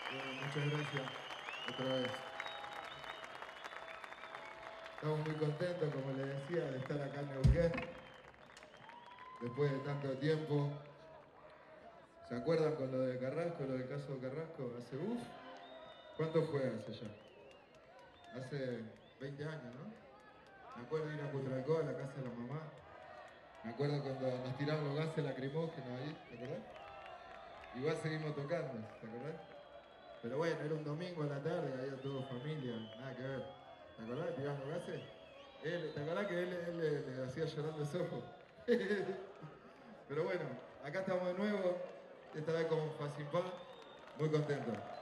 Muchas gracias otra vez. Estamos muy contentos, como les decía, de estar acá en Neuquén después de tanto tiempo. ¿Se acuerdan con lo de Carrasco, lo del caso de Carrasco? Hace ¿cuánto fue hace ya? Hace 20 años, ¿no? Me acuerdo de ir a Putralcó, a la casa de la mamá. Me acuerdo cuando nos tiraron los gases lacrimógenos ahí, ¿te acordás? Igual seguimos tocando, ¿te acordás? Pero bueno, era un domingo a la tarde, había todo familia, nada que ver. ¿Te acordás? ¿Tiraban los gases? ¿Te acordás que él le hacía llorar los ojos? Pero bueno, acá estamos de nuevo, esta vez con Facimpa, muy contentos.